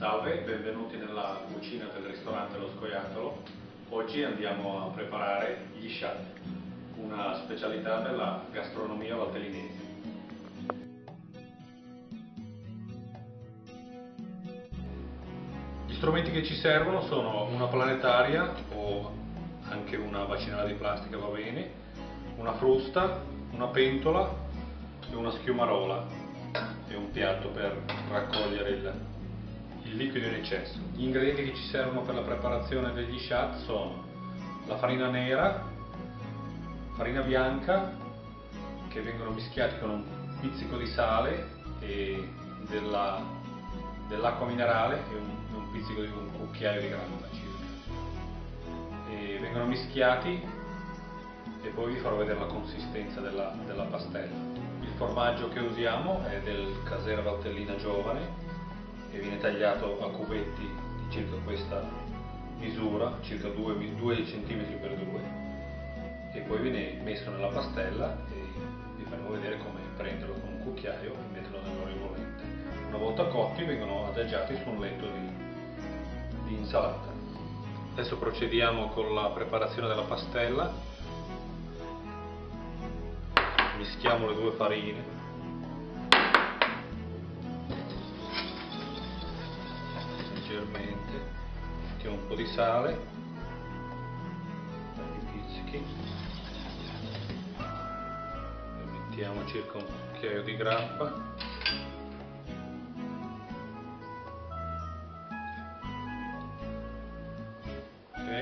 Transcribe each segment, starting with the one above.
Salve, benvenuti nella cucina del ristorante Lo Scoiattolo. Oggi andiamo a preparare gli sciat, una specialità della gastronomia valtellinese. Gli strumenti che ci servono sono una planetaria o anche una bacinella di plastica va bene, una frusta, una pentola e una schiumarola e un piatto per raccogliere il liquido in eccesso. Gli ingredienti che ci servono per la preparazione degli sciat sono la farina nera, farina bianca, che vengono mischiati con un pizzico di sale e dell'acqua minerale e un pizzico di un cucchiaio di grappa circa. E vengono mischiati e poi vi farò vedere la consistenza della pastella. Il formaggio che usiamo è del Casera Valtellina Giovane e viene tagliato a cubetti di circa questa misura, circa 2 cm per 2, e poi viene messo nella pastella e vi faremo vedere come prenderlo con un cucchiaio e metterlo nell'olio bollente. Una volta cotti vengono adagiati su un letto di insalata. Adesso procediamo con la preparazione della pastella. Mischiamo le due farine. Leggermente, mettiamo un po' di sale, i pizzichi, e mettiamo circa un cucchiaio di grappa, ok.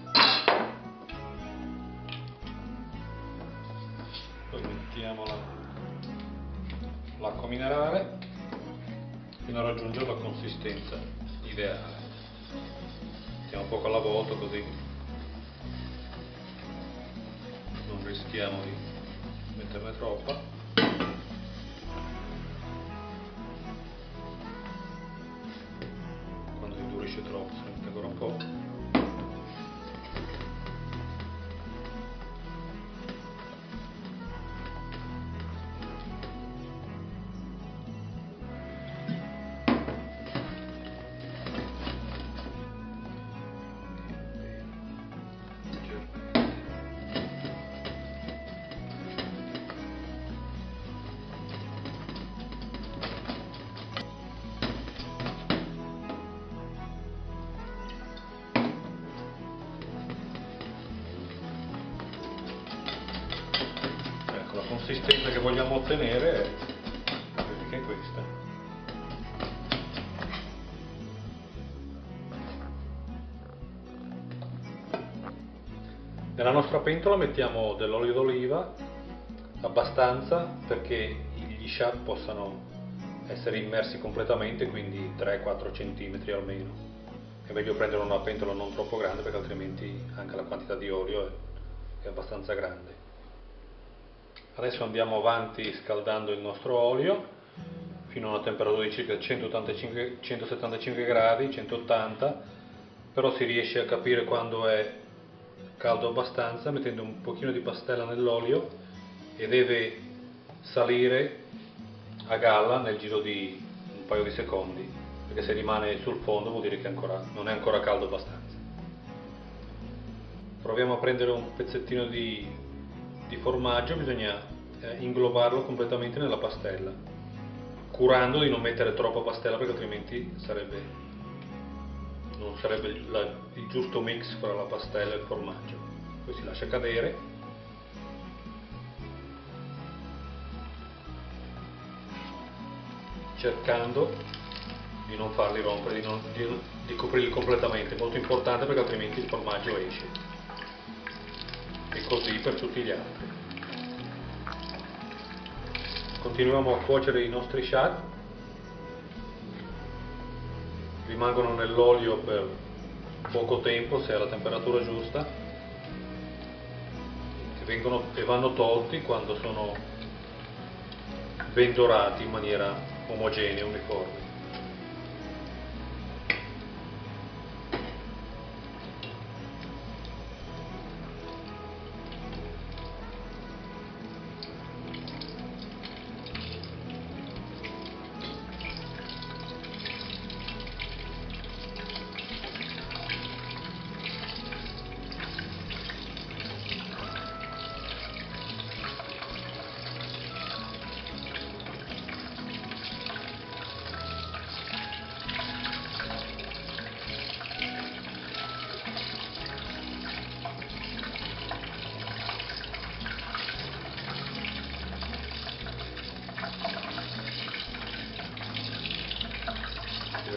Poi mettiamo l'acqua minerale fino a raggiungere la consistenza ideale. Mettiamo poco alla volta così non rischiamo di metterne troppa. Quando si indurisce troppo si mette ancora un po'. La consistenza che vogliamo ottenere è questa. Nella nostra pentola mettiamo dell'olio d'oliva, abbastanza perché gli sciat possano essere immersi completamente, quindi 3-4 cm almeno. È meglio prendere una pentola non troppo grande perché altrimenti anche la quantità di olio è abbastanza grande. Adesso andiamo avanti scaldando il nostro olio fino a una temperatura di circa 175 gradi, 180, però si riesce a capire quando è caldo abbastanza mettendo un pochino di pastella nell'olio e deve salire a galla nel giro di un paio di secondi, perché se rimane sul fondo vuol dire che non è ancora caldo abbastanza. Proviamo a prendere un pezzettino di formaggio, bisogna inglobarlo completamente nella pastella, curando di non mettere troppa pastella perché altrimenti non sarebbe il giusto mix fra la pastella e il formaggio. Poi si lascia cadere. Cercando di non farli rompere, di coprirli completamente, molto importante perché altrimenti il formaggio esce. E così per tutti gli altri. Continuiamo a cuocere i nostri sciat, rimangono nell'olio per poco tempo se è la temperatura giusta e vanno tolti quando sono ben dorati in maniera omogenea, uniforme.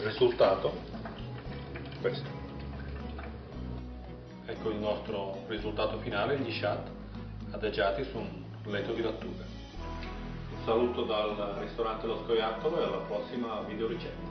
il risultato è questo. Ecco il nostro risultato finale, gli shat adagiati su un letto di lattuga. Un saluto dal ristorante Lo Scoiattolo e alla prossima video ricetta.